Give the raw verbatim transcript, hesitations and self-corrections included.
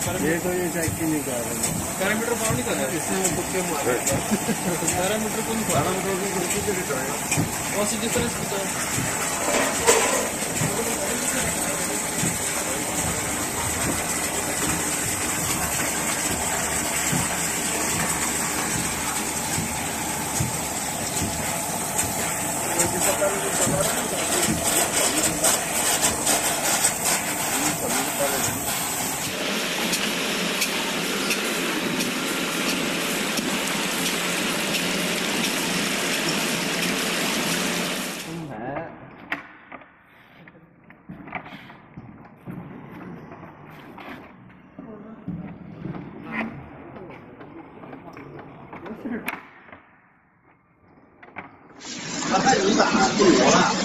ये तो ये चेक ही नहीं कर रहे पैरामीटर पार नहीं कर रहे इसमें तुक्के मारे पैरामीटर को नहीं पैरामीटर और सीधे तरह 他太敏感了，不理我了。